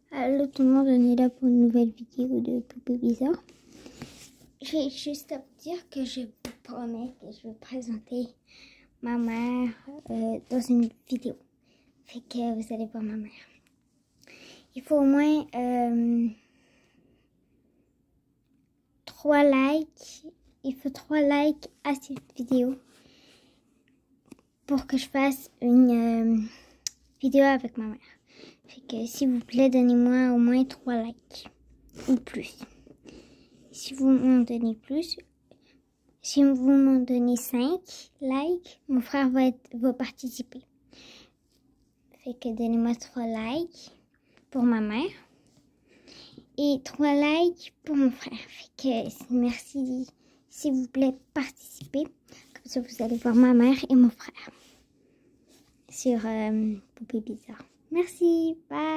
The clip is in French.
Allô tout le monde, on est là pour une nouvelle vidéo de Poupée Bizarre. J'ai juste à vous dire que je vous promets que je vais présenter ma mère dans une vidéo. Fait que vous allez voir ma mère. Il faut au moins 3 likes. Il faut 3 likes à cette vidéo pour que je fasse une vidéo avec ma mère. Fait que s'il vous plaît, donnez-moi au moins 3 likes ou plus. Si vous m'en donnez plus, si vous m'en donnez 5 likes, mon frère va participer. Fait que donnez-moi 3 likes pour ma mère et 3 likes pour mon frère. Fait que merci, s'il vous plaît, participez. Comme ça, vous allez voir ma mère et mon frère sur Poupée Bizarre. Merci, bye!